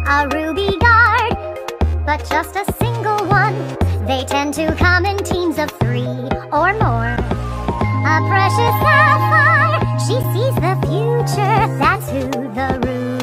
a ruby guard, but just a single one. They tend to come in teams of 3 or more. A precious sapphire, she sees the future, that's who the ruby